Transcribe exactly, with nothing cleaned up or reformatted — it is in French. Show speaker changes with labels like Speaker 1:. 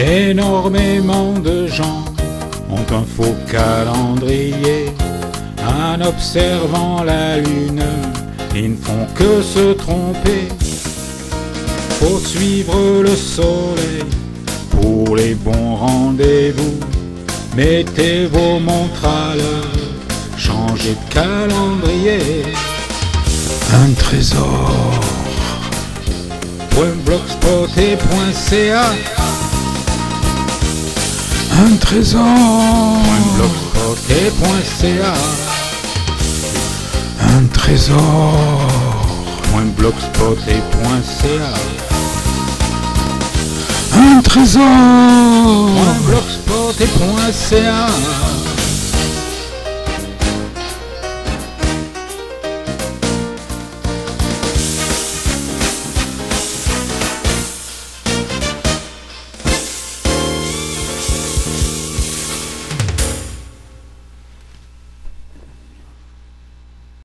Speaker 1: Énormément de gens ont un faux calendrier. En observant la lune, ils ne font que se tromper. Faut suivre le soleil pour les bons rendez-vous. Mettez vos montres à l'heure, changez de calendrier. Un trésor .blogspot.ca. Un trésor .blogspot.ca. Un trésor .blogspot.ca. Un trésor .blogspot.ca.